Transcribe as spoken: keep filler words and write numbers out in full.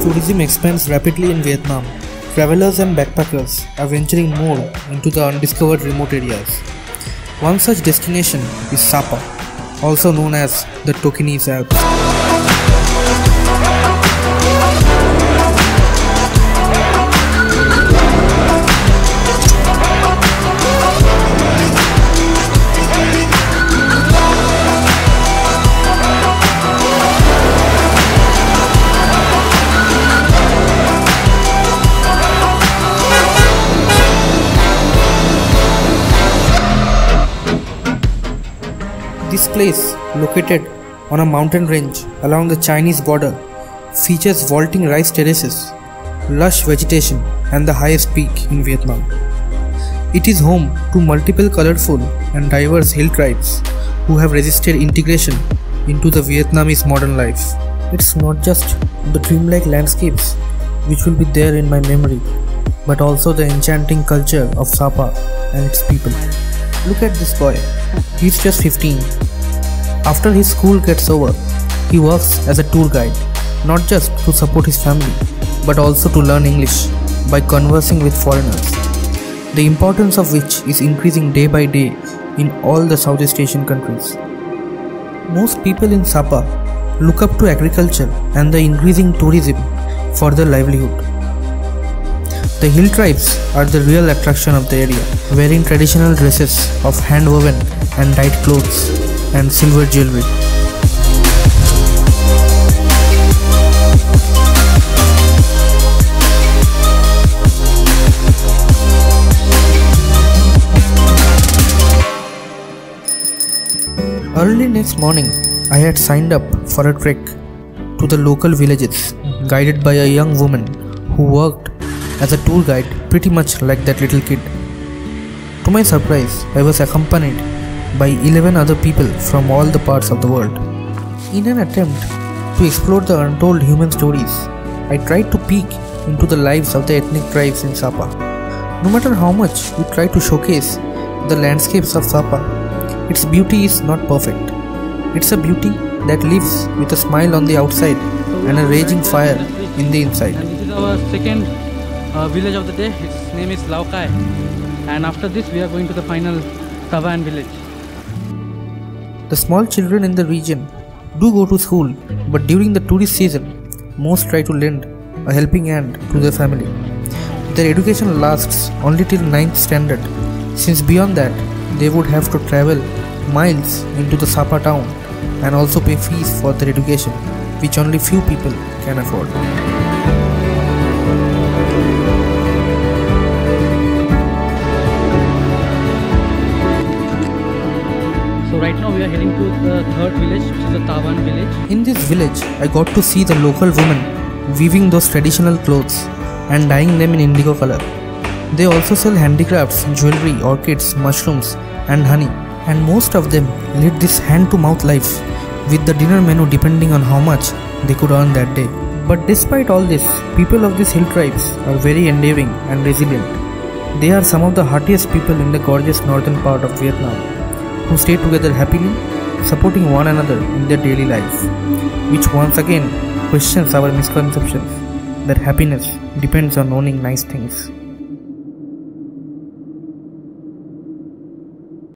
tourism expands rapidly in Vietnam, travelers and backpackers are venturing more into the undiscovered remote areas. One such destination is Sapa, also known as the Tokinese Alps. This place, located on a mountain range along the Chinese border, features vaulting rice terraces, lush vegetation and the highest peak in Vietnam. It is home to multiple colorful and diverse hill tribes who have resisted integration into the Vietnamese modern life. It's not just the dreamlike landscapes which will be there in my memory, but also the enchanting culture of Sapa and its people. Look at this boy, he's just fifteen. After his school gets over, he works as a tour guide, not just to support his family, but also to learn English by conversing with foreigners, the importance of which is increasing day by day in all the Southeast Asian countries. Most people in Sapa look up to agriculture and the increasing tourism for their livelihood. The hill tribes are the real attraction of the area, wearing traditional dresses of hand-woven and dyed clothes and silver jewelry. Early next morning, I had signed up for a trek to the local villages, guided by a young woman who worked as a tour guide pretty much like that little kid. To my surprise, I was accompanied by eleven other people from all the parts of the world. In an attempt to explore the untold human stories, I tried to peek into the lives of the ethnic tribes in Sapa. No matter how much we try to showcase the landscapes of Sapa, its beauty is not perfect. It's a beauty that lives with a smile on the outside and a raging fire in the inside. And this is our second uh, village of the day. Its name is Lao Cai. And after this we are going to the final Tavan village. The small children in the region do go to school, but during the tourist season, most try to lend a helping hand to their family. Their education lasts only till ninth standard, since beyond that, they would have to travel miles into the Sapa town and also pay fees for their education, which only few people can afford. So right now we are heading to the third village, which is the Tavan village. In this village, I got to see the local women weaving those traditional clothes and dyeing them in indigo color. They also sell handicrafts, jewelry, orchids, mushrooms and honey, and most of them lead this hand-to-mouth life with the dinner menu depending on how much they could earn that day. But despite all this, people of these hill tribes are very endearing and resilient. They are some of the heartiest people in the gorgeous northern part of Vietnam, who stay together happily, supporting one another in their daily life, which once again questions our misconceptions that happiness depends on owning nice things.